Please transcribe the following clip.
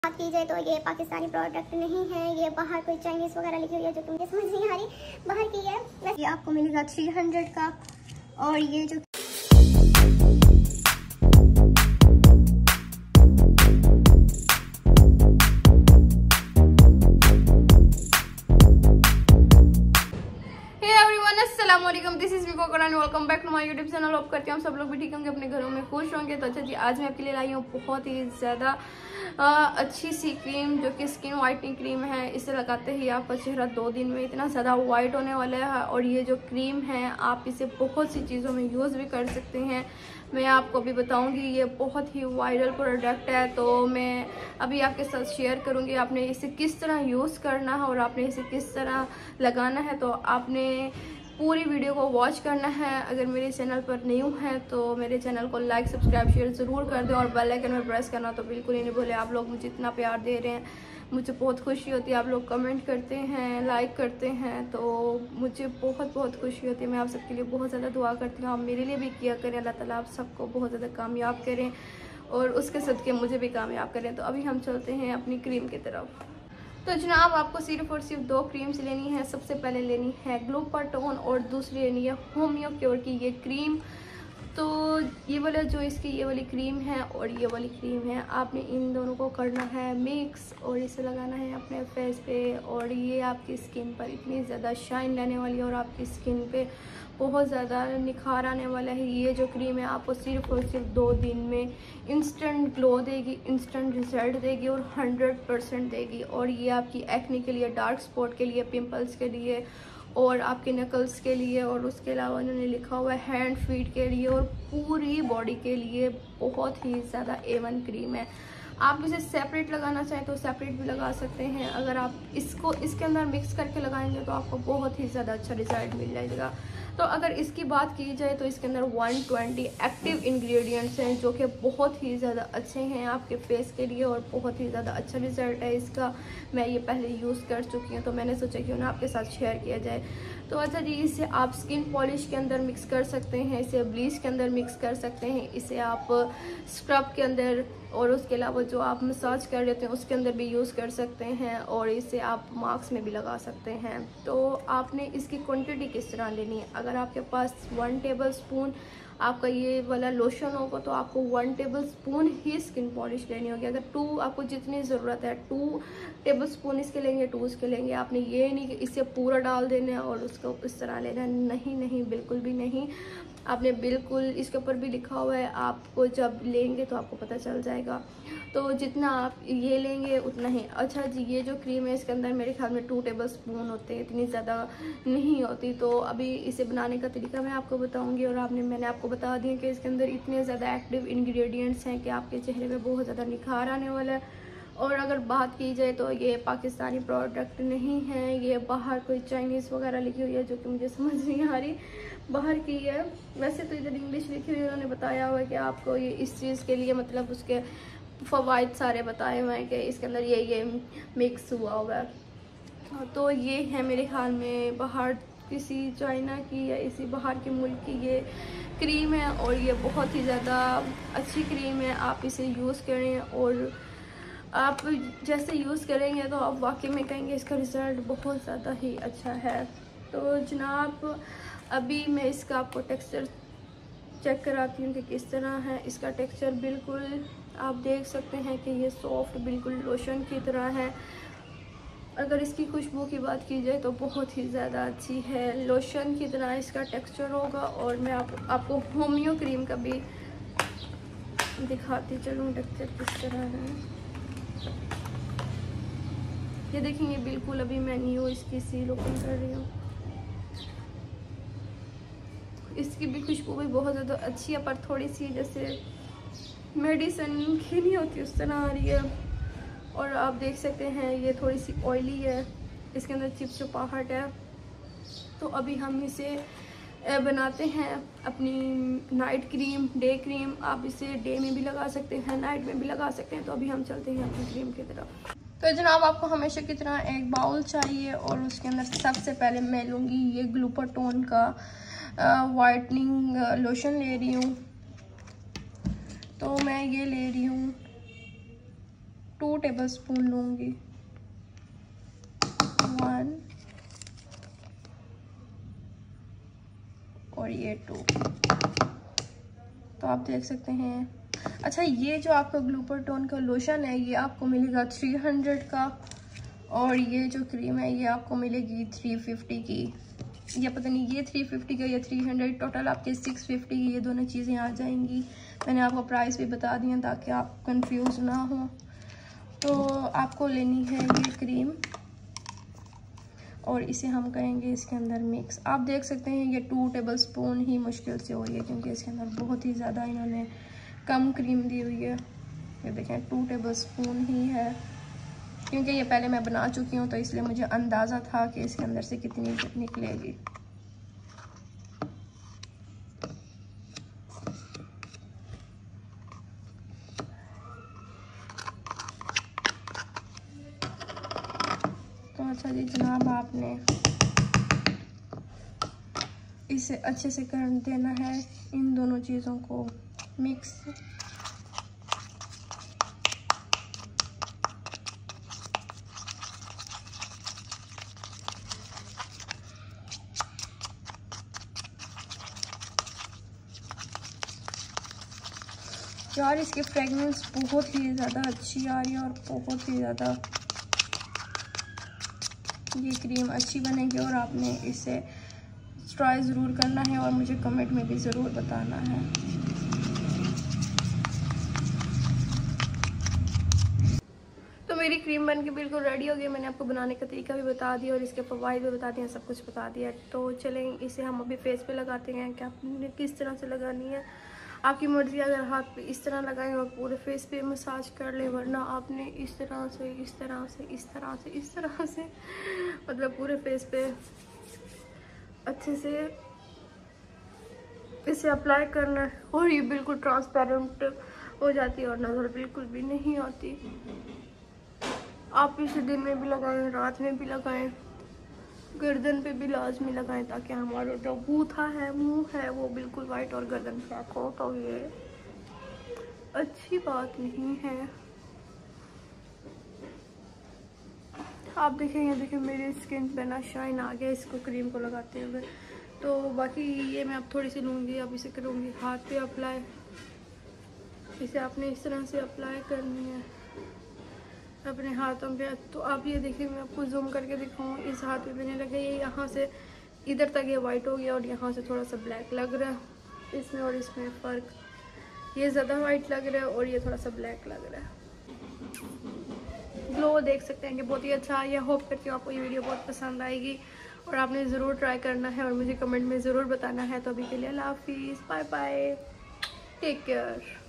बात की जाए तो ये पाकिस्तानी प्रोडक्ट नहीं है, ये बाहर कोई चाइनीज़ वगैरह लिखी हुई है जो कि मुझे समझ नहीं आ रही, बाहर की है। वैसे आपको मिलेगा 300 का। और ये जो this is Vico Karani, welcome back to my YouTube channel. Hope करती हूँ सब लोग भी ठीक होंगे, अपने घरों में खुश होंगे। तो अच्छा जी, आज मैं आपके लिए लाई हूँ बहुत ही ज़्यादा अच्छी सी क्रीम जो कि स्किन वाइटनिंग क्रीम है। इसे लगाते ही आपका चेहरा 2 दिन में इतना ज़्यादा वाइट होने वाला है। और ये जो क्रीम है आप इसे बहुत सी चीज़ों में यूज़ भी कर सकते हैं। मैं आपको अभी बताऊंगी, ये बहुत ही वायरल प्रोडक्ट है, तो मैं अभी आपके साथ शेयर करूंगी आपने इसे किस तरह यूज़ करना है और आपने इसे किस तरह लगाना है। तो आपने पूरी वीडियो को वॉच करना है। अगर मेरे चैनल पर न्यू है तो मेरे चैनल को लाइक सब्सक्राइब शेयर ज़रूर कर दें और बेल आइकन में प्रेस करना तो बिल्कुल ही नहीं भूलें। आप लोग मुझे इतना प्यार दे रहे हैं, मुझे बहुत खुशी होती है। आप लोग कमेंट करते हैं, लाइक करते हैं, तो मुझे बहुत बहुत खुशी होती है। मैं आप सबके लिए बहुत ज़्यादा दुआ करती हूँ, आप मेरे लिए भी किया करें। अल्लाह ताला आप सबको बहुत ज़्यादा कामयाब करें और उसके सदके मुझे भी कामयाब करें। तो अभी हम चलते हैं अपनी क्रीम की तरफ। तो जनाब, आपको सिर्फ और सिर्फ 2 क्रीम्स लेनी है। सबसे पहले लेनी है ग्लूटाथोन और दूसरी लेनी है होम्यो क्योर की ये क्रीम। तो ये वाला जो इसकी ये वाली क्रीम है और ये वाली क्रीम है, आपने इन दोनों को करना है मिक्स और इसे लगाना है अपने फेस पे। और ये आपकी स्किन पर इतनी ज़्यादा शाइन लाने वाली है और आपकी स्किन पे बहुत ज़्यादा निखार आने वाला है। ये जो क्रीम है आपको सिर्फ और सिर्फ 2 दिन में इंस्टेंट ग्लो देगी, इंस्टेंट रिजल्ट देगी और 100% देगी। और ये आपकी एक्ने के लिए, डार्क स्पॉट के लिए, पिंपल्स के लिए और आपके नकल्स के लिए, और उसके अलावा उन्होंने लिखा हुआ है हैंड फीट के लिए और पूरी बॉडी के लिए बहुत ही ज़्यादा A1 क्रीम है। आप इसे सेपरेट लगाना चाहें तो सेपरेट भी लगा सकते हैं। अगर आप इसको इसके अंदर मिक्स करके लगाएंगे तो आपको बहुत ही ज़्यादा अच्छा रिजल्ट मिल जाएगा। तो अगर इसकी बात की जाए तो इसके अंदर 120 एक्टिव इंग्रेडिएंट्स हैं जो कि बहुत ही ज़्यादा अच्छे हैं आपके फेस के लिए और बहुत ही ज़्यादा अच्छा रिजल्ट है इसका। मैं ये पहले यूज़ कर चुकी हूँ तो मैंने सोचा क्यों ना आपके साथ शेयर किया जाए। तो अच्छा जी, इसे आप स्किन पॉलिश के अंदर मिक्स कर सकते हैं, इसे ब्लीच के अंदर मिक्स कर सकते हैं, इसे आप स्क्रब के अंदर और उसके अलावा जो आप मसाज कर लेते हैं उसके अंदर भी यूज़ कर सकते हैं और इसे आप मास्क में भी लगा सकते हैं। तो आपने इसकी क्वांटिटी किस तरह लेनी है। अगर आपके पास 1 टेबल स्पून आपका ये वाला लोशन होगा तो आपको 1 टेबल स्पून ही स्किन पॉलिश लेनी होगी। अगर 2 आपको जितनी ज़रूरत है 2 टेबल स्पून इसके लेंगे, 2 उसके लेंगे। आपने ये नहीं कि इसे पूरा डाल देना है और उसको इस तरह लेना है, नहीं नहीं, बिल्कुल भी नहीं। आपने बिल्कुल, इसके ऊपर भी लिखा हुआ है, आपको जब लेंगे तो आपको पता चल जाएगा। तो जितना आप ये लेंगे उतना ही। अच्छा जी, ये जो क्रीम है इसके अंदर मेरे ख्याल में 2 टेबल स्पून होते हैं, इतनी ज़्यादा नहीं होती। तो अभी इसे बनाने का तरीका मैं आपको बताऊंगी और मैंने आपको बता दिया कि इसके अंदर इतने ज़्यादा एक्टिव इंग्रेडिएंट्स हैं कि आपके चेहरे पे बहुत ज़्यादा निखार आने वाला है। और अगर बात की जाए तो ये पाकिस्तानी प्रोडक्ट नहीं है, ये बाहर कोई चाइनीज़ वगैरह लिखी हुई है जो कि मुझे समझ नहीं आ रही, बाहर की है। वैसे तो इधर इंग्लिश लिखी हुई है, उन्होंने बताया हुआ है कि आपको ये इस चीज़ के लिए, मतलब उसके फ़वाइद सारे बताए हुए हैं कि इसके अंदर ये मिक्स हुआ हुआ है। तो ये है मेरे ख्याल में बाहर किसी चाइना की या इसी बाहर के मुल्क की ये क्रीम है और ये बहुत ही ज़्यादा अच्छी क्रीम है। आप इसे यूज़ करें और आप जैसे यूज़ करेंगे तो आप वाकई में कहेंगे इसका रिज़ल्ट बहुत ज़्यादा ही अच्छा है। तो जनाब, अभी मैं इसका आपको टेक्सचर चेक कराती हूँ कि किस तरह है। इसका टेक्सचर बिल्कुल आप देख सकते हैं कि ये सॉफ्ट बिल्कुल लोशन की तरह है। अगर इसकी खुशबू की बात की जाए तो बहुत ही ज़्यादा अच्छी है, लोशन की तरह इसका टेक्सचर होगा। और मैं आपको होम्यो क्रीम का भी दिखाती चलूँ टेक्सचर किस तरह है। ये देखेंगे, बिल्कुल अभी मैं न्यू इसकी सील ओपन कर रही हूँ। इसकी भी खुशबू भी बहुत ज़्यादा अच्छी है, पर थोड़ी सी जैसे मेडिसिन की नहीं होती उस तरह आ रही है। और आप देख सकते हैं ये थोड़ी सी ऑयली है, इसके अंदर चिपचिपाहट है। तो अभी हम इसे बनाते हैं अपनी नाइट क्रीम, डे क्रीम। आप इसे डे में भी लगा सकते हैं, नाइट में भी लगा सकते हैं। तो अभी हम चलते हैं अपनी क्रीम की तरफ। तो जनाब, आपको हमेशा की तरह एक बाउल चाहिए और उसके अंदर सबसे पहले मैं लूँगी ये ग्लूटाथोन का वाइटनिंग लोशन ले रही हूँ। तो मैं ये ले रही हूँ 2 टेबलस्पून लूँगी। 1 और ये 2। तो आप देख सकते हैं। अच्छा, ये जो आपका ग्लूपर टोन का लोशन है ये आपको मिलेगा 300 का, और ये जो क्रीम है ये आपको मिलेगी 350 की। या पता नहीं ये 350 का या 300, टोटल आपके 650 की ये दोनों चीज़ें आ जाएंगी। मैंने आपको प्राइस भी बता दिया ताकि आप कंफ्यूज ना हो। तो आपको लेनी है ये क्रीम और इसे हम करेंगे इसके अंदर मिक्स। आप देख सकते हैं ये 2 टेबलस्पून ही मुश्किल से हो रही है क्योंकि इसके अंदर बहुत ही ज़्यादा इन्होंने कम क्रीम दी हुई है। ये देखें 2 टेबलस्पून ही है, क्योंकि ये पहले मैं बना चुकी हूँ तो इसलिए मुझे अंदाज़ा था कि इसके अंदर से कितनी निकलेगी। तो अच्छा जी जनाब, आपने इसे अच्छे से कर देना है इन दोनों चीज़ों को मिक्स। यार इसकी फ्रेगनेंस बहुत ही ज़्यादा अच्छी आ रही है और बहुत ही ज़्यादा ये क्रीम अच्छी बनेगी। और आपने इसे ट्राई ज़रूर करना है और मुझे कमेंट में भी ज़रूर बताना है। तो मेरी क्रीम बन के बिल्कुल रेडी हो गई। मैंने आपको बनाने का तरीका भी बता दिया और इसके फ़वाइद भी बता दिए, सब कुछ बता दिया। तो चलें इसे हम अभी फेस पे लगाते हैं कि आपने किस तरह से लगानी है। आपकी मर्ज़ी, अगर हाथ पे इस तरह लगाएं और पूरे फेस पे मसाज कर लें, वरना आपने इस तरह से इस तरह से इस तरह से इस तरह से मतलब पूरे फेस पे अच्छे से इसे अप्लाई करना है। और ये बिल्कुल ट्रांसपेरेंट हो जाती है और नज़र बिल्कुल भी नहीं आती। आप इसे दिन में भी लगाएं, रात में भी लगाएं, गर्दन पे भी लाजमी लगाएं ताकि हमारा जो बूथा है, मुंह है, वो बिल्कुल वाइट और गर्दन ब्लैक हो। तो ये अच्छी बात नहीं है। आप देखें, ये देखें मेरी स्किन पे ना शाइन आ गया इसको क्रीम को लगाते हुए। तो बाकी ये मैं अब थोड़ी सी लूँगी, अब इसे करूँगी हाथ पे अप्लाई। इसे आपने इस तरह से अप्लाई करनी है अपने हाथों पे। तो आप ये देखिए, मैं आपको जूम करके दिखाऊँ। इस हाथ पे मैंने लगा, ये यहाँ से इधर तक ये वाइट हो गया और यहाँ से थोड़ा सा ब्लैक लग रहा है इसमें और इसमें फ़र्क। ये ज़्यादा वाइट लग रहा है और ये थोड़ा सा ब्लैक लग रहा है। ग्लो देख सकते हैं कि बहुत ही अच्छा है। होप करती हूँ आपको ये वीडियो बहुत पसंद आएगी और आपने ज़रूर ट्राई करना है और मुझे कमेंट में ज़रूर बताना है। तो अभी के लिए अल्लाह हाफिज़, बाय बाय, टेक केयर।